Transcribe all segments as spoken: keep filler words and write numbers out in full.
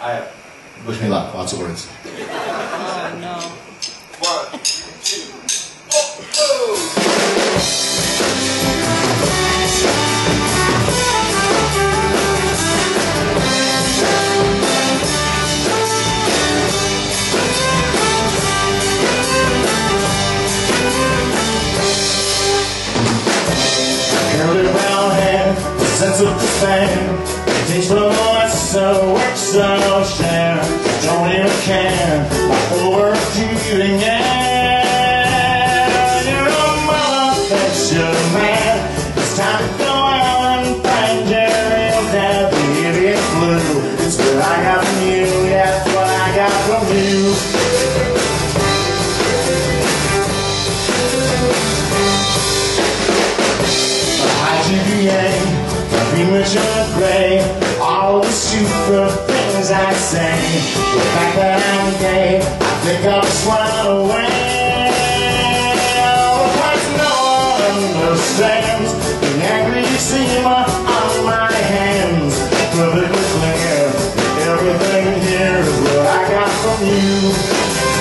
I have. Wish me luck. Lots of words. Oh no. One, two, oh, oh. Curly brown hair, a sense of despair. Takes my voice, so work, so share. Don't even care about overachieving, yeah. You're a mother-fiction man. It's time to go out and find Jerry O'Dad, the idiot blue. It's what I got from you, yeah, it's what I got from you. G P A, premature gray, all the stupid things I say. The fact that I'm gay, I think I'll just run away. Oh, because no one understands the angry seam on my hands. Perfectly clear, everything here is what I got from you.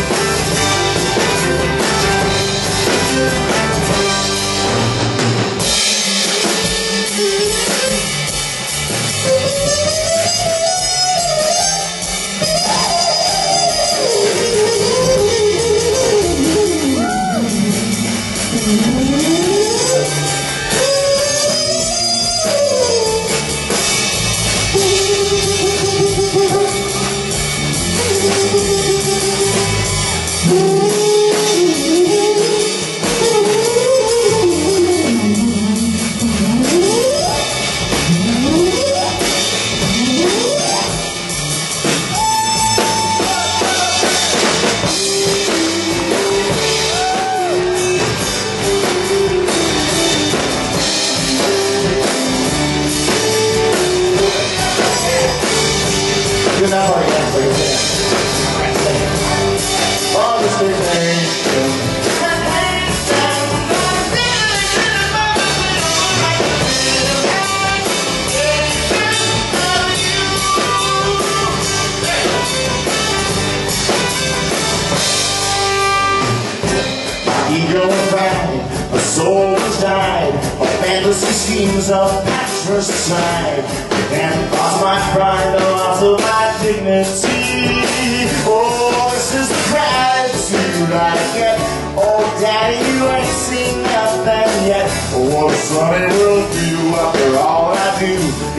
Good night, again, please. All the state nation. My ego and pride, my soul has died. My fantasy schemes of patricide. And lost my pride, the loss of my dignity. Oh, this is the gratitude I get. Oh, Daddy, you ain't seen nothing yet. Oh, what a sunny world do after all I do.